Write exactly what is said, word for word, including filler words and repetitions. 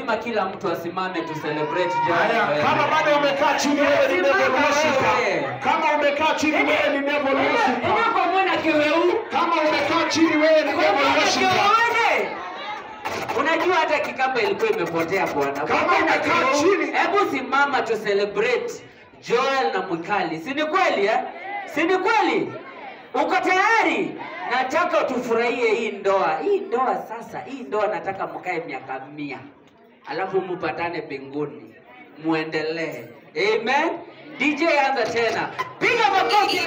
lazima kila mtu asimame tu celebrate Joel. Kama bado umekaa chini wewe ni Neville Worshipper. Kama umekaa chini wewe ni Neville Worshipper. Ndio mbona kiweu? Kama umekaa chini wewe ni Neville Worshipper. Unajua hata kikamba ilikuwa imepotea bwana. Kama umekaa chini, hebu simama tu celebrate Joel na Mwikali. Si ni kweli eh? Si ni kweli? Uko tayari? Nataka tufurahie hii ndoa. Hii ndoa sasa, hii ndoa nataka mkae miaka mia. Alafu mpatane mbinguni. Muendelee. Amen. D J anza tena. Piga makofi.